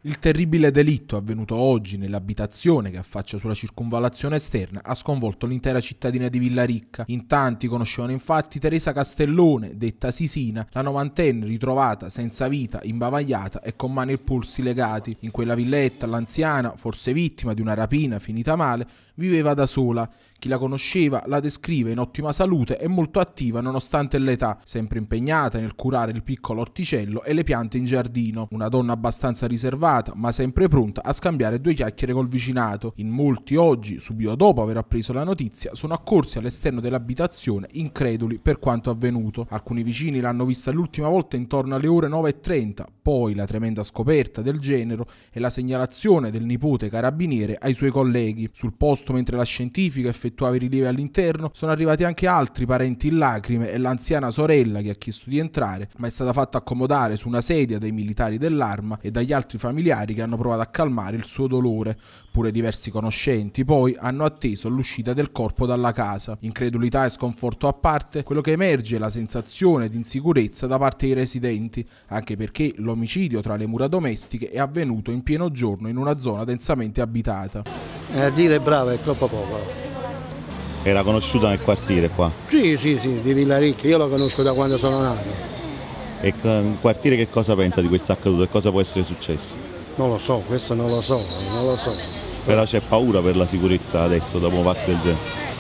Il terribile delitto avvenuto oggi nell'abitazione che affaccia sulla circonvallazione esterna ha sconvolto l'intera cittadina di Villaricca. In tanti conoscevano infatti Teresa Castellone, detta Sisina, la novantenne ritrovata senza vita, imbavagliata e con mani e polsi legati. In quella villetta l'anziana, forse vittima di una rapina finita male, viveva da sola. Chi la conosceva la descrive in ottima salute e molto attiva nonostante l'età, sempre impegnata nel curare il piccolo orticello e le piante in giardino. Una donna abbastanza riservata, ma sempre pronta a scambiare due chiacchiere col vicinato. In molti oggi, subito dopo aver appreso la notizia, sono accorsi all'esterno dell'abitazione, increduli per quanto avvenuto. Alcuni vicini l'hanno vista l'ultima volta intorno alle ore 9:30, poi la tremenda scoperta del genero e la segnalazione del nipote carabiniere ai suoi colleghi. Sul posto, mentre la scientifica effettuava i rilievi all'interno, sono arrivati anche altri parenti in lacrime e l'anziana sorella che ha chiesto di entrare, ma è stata fatta accomodare su una sedia dai militari dell'Arma e dagli altri familiari che hanno provato a calmare il suo dolore. Pure diversi conoscenti poi hanno atteso l'uscita del corpo dalla casa. Incredulità e sconforto a parte, quello che emerge è la sensazione di insicurezza da parte dei residenti, anche perché l'omicidio tra le mura domestiche è avvenuto in pieno giorno in una zona densamente abitata. A dire brava è troppo poco. Era conosciuta nel quartiere qua? Sì, di Villaricca, io lo conosco da quando sono nato. E il quartiere che cosa pensa di questo accaduto e cosa può essere successo? Non lo so, questo non lo so. Però c'è paura per la sicurezza adesso, dopo un fatto del genere?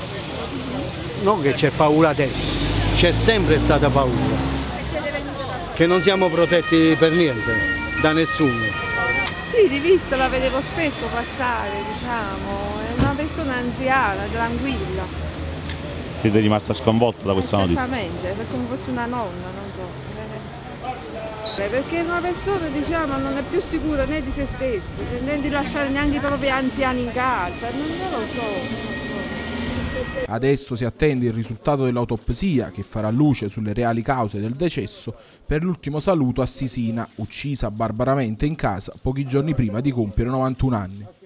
Non che c'è paura adesso, c'è sempre stata paura. Che non siamo protetti per niente, da nessuno. Sì, di vista la vedevo spesso passare, diciamo, è una persona anziana, tranquilla. Siete rimasta sconvolta da questa notizia? Certamente, è come fosse una nonna, non so. Perché una persona, diciamo, non è più sicura né di se stessa, né di lasciare neanche i propri anziani in casa, non lo so. Adesso si attende il risultato dell'autopsia che farà luce sulle reali cause del decesso per l'ultimo saluto a Sisina, uccisa barbaramente in casa pochi giorni prima di compiere 91 anni.